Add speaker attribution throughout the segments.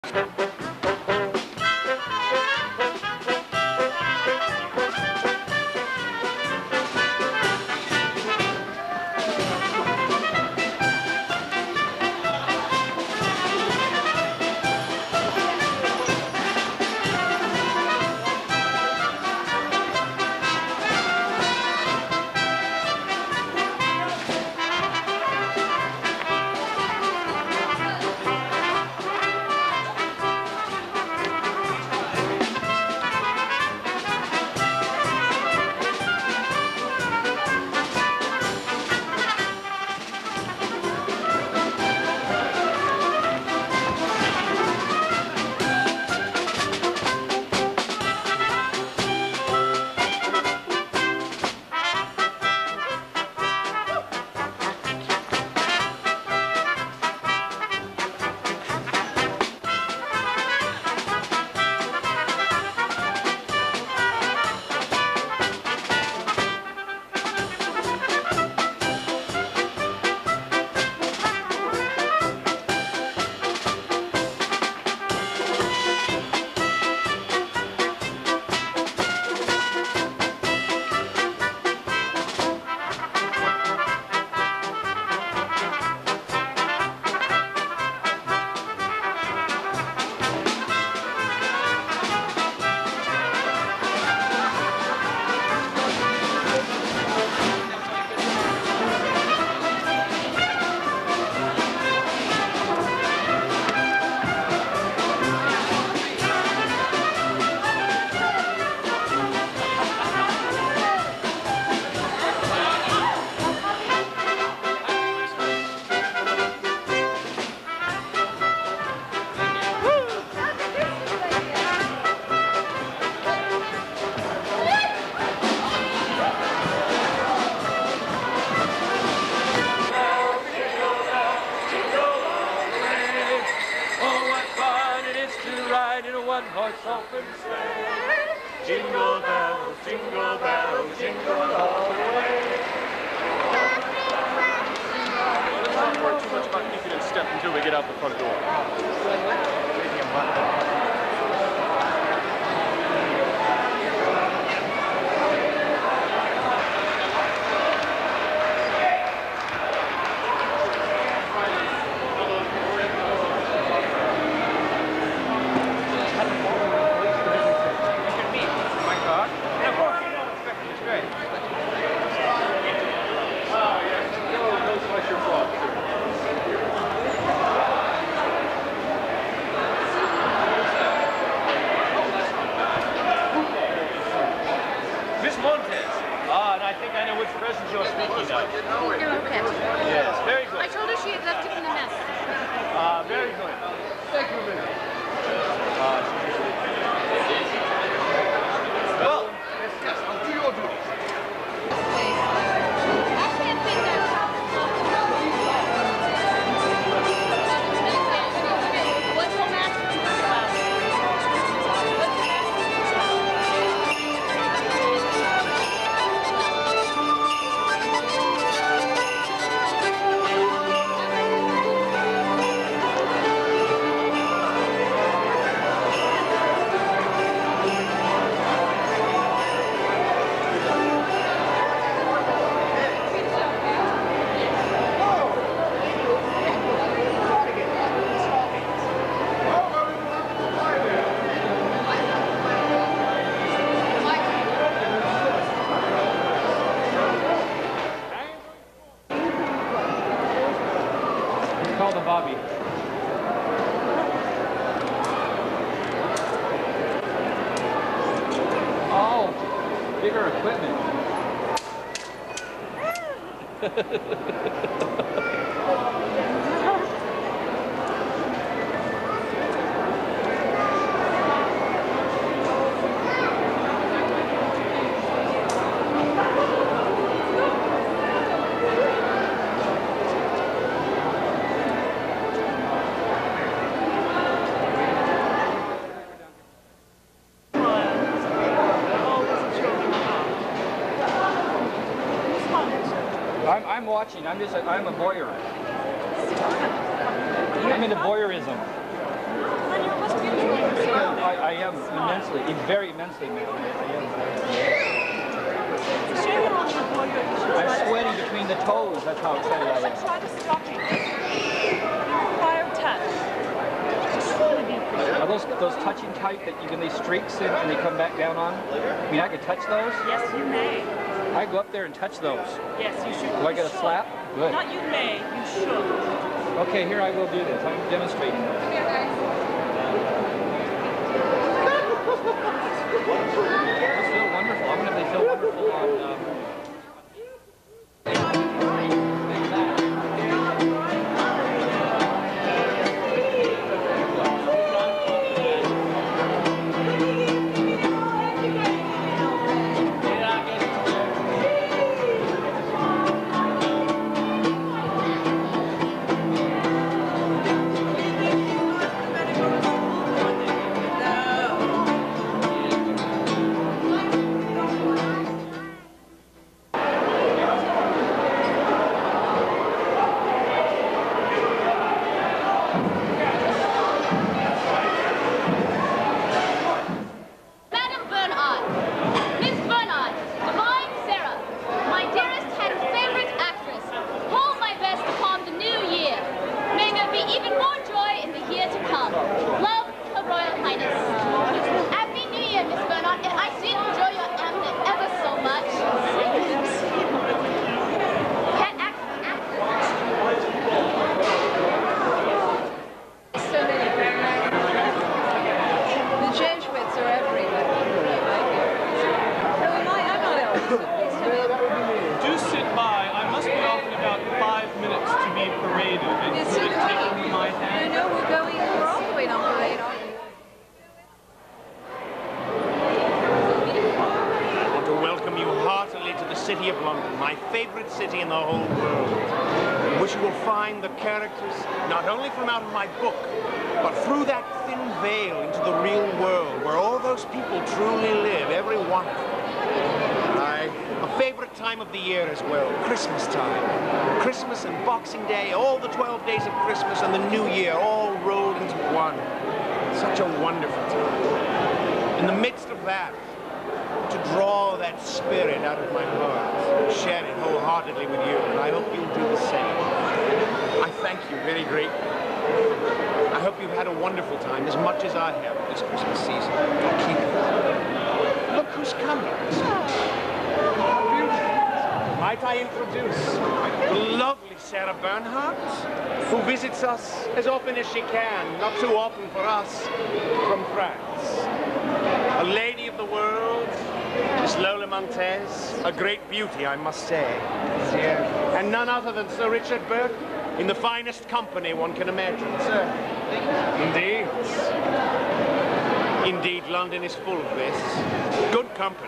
Speaker 1: Jingle bells, jingle all the way. Let's not worry too much about thinking and step until we get out the front door. Yes, very good.
Speaker 2: I told her she had left it in the nest.
Speaker 1: Very good. Thank you, Minnie. Well, yes, I'll do your duty.
Speaker 2: What's the matter?
Speaker 1: Call the Bobby. Oh, bigger equipment. I'm watching. I'm a voyeur. I'm into voyeurism.
Speaker 3: Immensely, very immensely, ma'am. I'm sweating between the toes. That's how excited I am.
Speaker 4: Try the stocking. Require touch.
Speaker 3: Are those touching type that you can these streaks in and they come back down on? I mean, I could touch those?
Speaker 4: Yes, you may.
Speaker 3: I go up there and touch those.
Speaker 4: Yes, you should.
Speaker 3: Do I get a slap? Good.
Speaker 4: Not you may, you should.
Speaker 3: Okay, here I will do this. I'm demonstrating those.
Speaker 2: Here, guys.
Speaker 3: Those feel wonderful. I wonder if they feel wonderful on...
Speaker 1: Do sit by. I must be off in about 5 minutes to be paraded. And
Speaker 5: Yes,
Speaker 1: would
Speaker 5: you
Speaker 1: it take my hand?
Speaker 5: know we're all the way on parade, aren't we?
Speaker 6: I want to welcome you heartily to the City of London, my favorite city in the whole world, in which you will find the characters not only from out of my book, but through that thin veil into the real world, where all those people truly live, every one of them. A favorite time of the year as well, Christmas time. Christmas and Boxing Day, all the 12 days of Christmas and the New Year, all rolled into one. Such a wonderful time. In the midst of that, to draw that spirit out of my heart, share it wholeheartedly with you, and I hope you'll do the same. I thank you very greatly. I hope you've had a wonderful time, as much as I have this Christmas season. Keep it. Look who's coming. Might I introduce the lovely Sarah Bernhardt, who visits us as often as she can, not too often for us, from France. A lady of the world, Miss Lola Montez, a great beauty, I must say. And none other than Sir Richard Burke, in the finest company one can imagine, sir. Indeed. Indeed, London is full of this. Good company.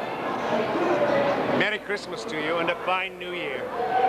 Speaker 6: Merry Christmas to you and a fine New Year.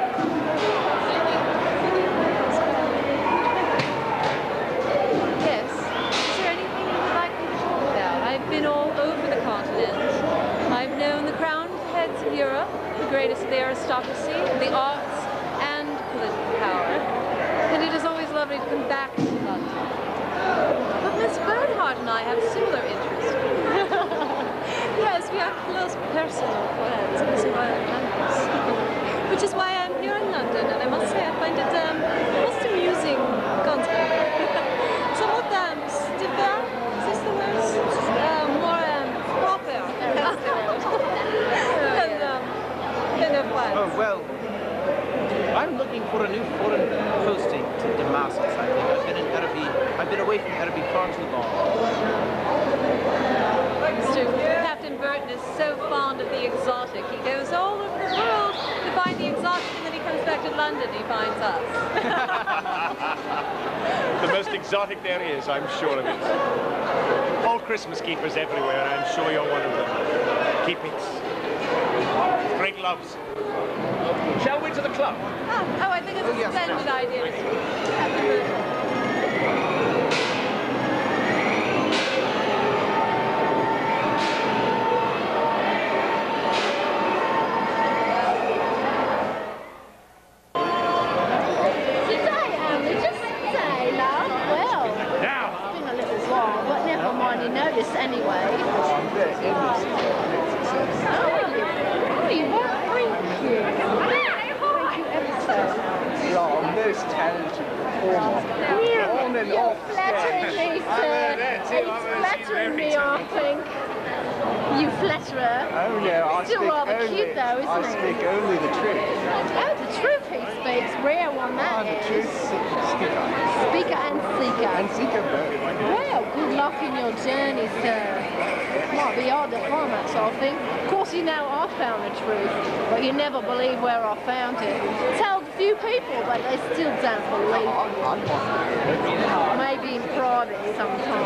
Speaker 5: Yes. Is there anything you would like me to talk about? I've been all over the continent. I've known the crowned heads of Europe, the greatest of the aristocracy, the arts, and political power. And it is always lovely to come back to London. But Miss Bernhardt and I have similar interests. Yes, we are close personal friends, Miss Bernhardt. Which is why I'm here in London, and I must say I find it most amusing constantly. Somewhat stiffer, is the word? More proper. That's the word. And fun.
Speaker 3: Oh, well, I'm looking for a new foreign posting to Damascus, I think. I've been away from Araby far too long.
Speaker 5: Captain Burton is so fond of the exotic. He goes all over the world to find the exotic, and then he comes back to London, he finds us.
Speaker 6: The most exotic there is, I'm sure of it. All Christmas keepers everywhere, I'm sure you're one of them. Keep it. Great loves. Shall we to the club?
Speaker 5: Oh, I think it's a splendid idea.
Speaker 2: hardly notice anyway.
Speaker 7: I'm very innocent.
Speaker 2: Oh, you were. Thank you. Thank you ever so much.
Speaker 7: You are a most talented performer. On and
Speaker 2: You're
Speaker 7: off
Speaker 2: flattering
Speaker 7: stage.
Speaker 2: me, sir. It's flattering me, I think. You flatterer.
Speaker 7: Oh no, I
Speaker 2: Still
Speaker 7: speak
Speaker 2: rather
Speaker 7: only,
Speaker 2: cute though, isn't
Speaker 7: I
Speaker 2: he?
Speaker 7: speak only the truth.
Speaker 2: Oh, the truth he speaks. Rare one that
Speaker 7: The
Speaker 2: is.
Speaker 7: truth speaker.
Speaker 2: Speaker and seeker.
Speaker 7: And seeker both.
Speaker 2: Well, good luck in your journey, sir. Might be hard to find that sort of thing. Of course, you know I found the truth, but you never believe where I found it. Tell a few people, but they still don't believe me. Maybe in private sometimes.